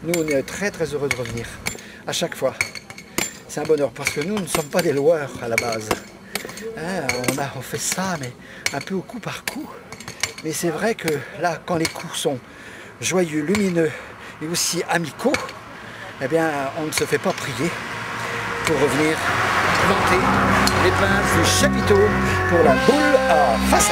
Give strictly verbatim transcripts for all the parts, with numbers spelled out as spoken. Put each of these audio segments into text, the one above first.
Nous, on est très très heureux de revenir, à chaque fois. C'est un bonheur, parce que nous ne sommes pas des loueurs à la base. Hein, on, a, on fait ça, mais un peu au coup par coup. Mais c'est vrai que là, quand les coups sont joyeux, lumineux et aussi amicaux, eh bien, on ne se fait pas prier pour revenir planter les pinces du chapiteau pour la boule à facettes.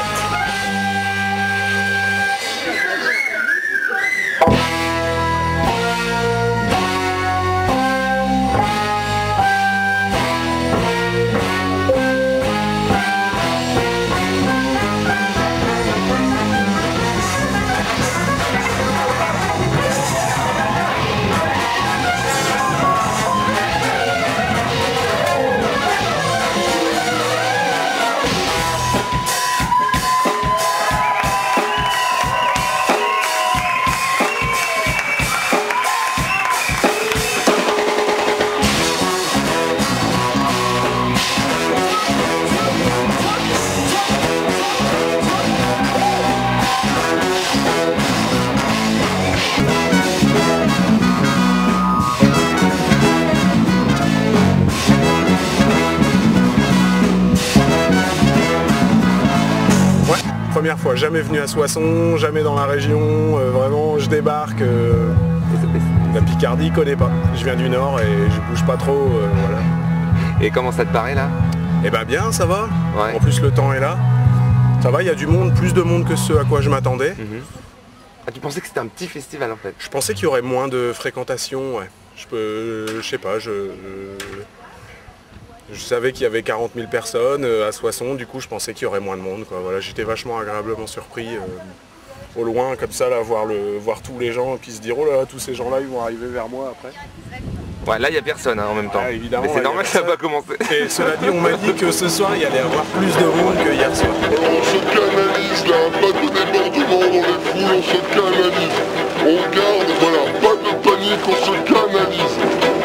Première fois, jamais venu à Soissons, jamais dans la région, euh, vraiment je débarque, euh, la Picardie connais pas, je viens du Nord et je bouge pas trop, euh, voilà. Et comment ça te paraît là? Eh ben bien, ça va, ouais. En plus le temps est là, ça va, il y a du monde, plus de monde que ce à quoi je m'attendais. Mm-hmm. Ah, tu pensais que c'était un petit festival en fait? Je pensais qu'il y aurait moins de fréquentation, ouais. Je peux, je sais pas, je... je... Je savais qu'il y avait quarante mille personnes à Soissons, du coup je pensais qu'il y aurait moins de monde, quoi. Voilà, j'étais vachement agréablement surpris euh, au loin comme ça, là, voir, le, voir tous les gens et puis se dire oh là, tous ces gens là ils vont arriver vers moi après. Ouais, là il n'y a personne hein, en même temps. Ah, évidemment, mais c'est normal que ça n'a pas commencé. Et cela dit, on m'a dit que ce soir il y allait avoir plus de monde que hier soir. On se canalise là, pas de débordement dans les foules, on se canalise. On garde, voilà, pas de panique, on se canalise.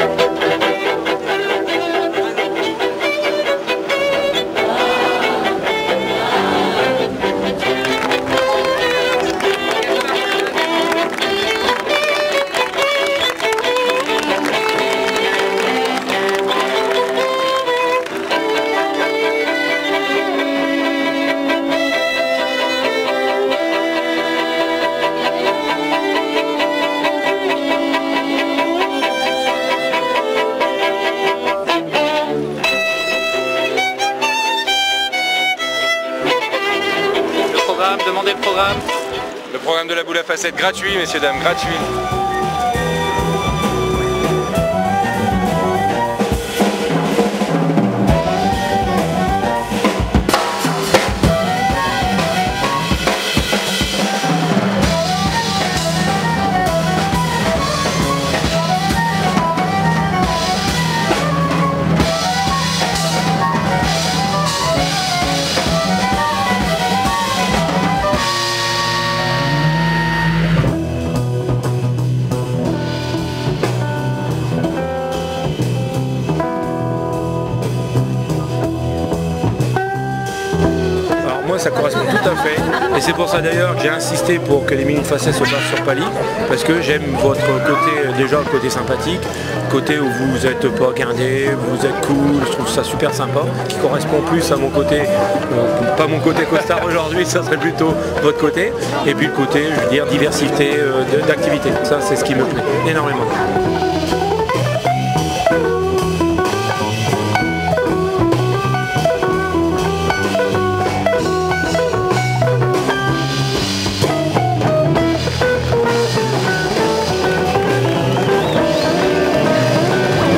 Demandez le programme. Le programme de la boule à facettes gratuit, messieurs, dames, gratuit. Ça correspond tout à fait et c'est pour ça d'ailleurs que j'ai insisté pour que les minutes facettes se fassent sur Pali, parce que j'aime votre côté, déjà le côté sympathique, côté où vous n'êtes pas guindé, vous êtes cool, je trouve ça super sympa, qui correspond plus à mon côté, euh, pas mon côté costard aujourd'hui, ça serait plutôt votre côté, et puis le côté, je veux dire, diversité euh, d'activités, ça c'est ce qui me plaît énormément.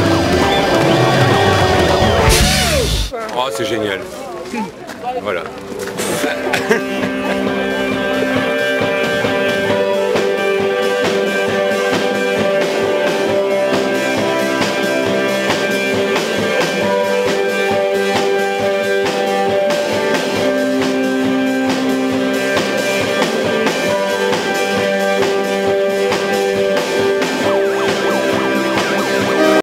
Oh, c'est génial. Voilà.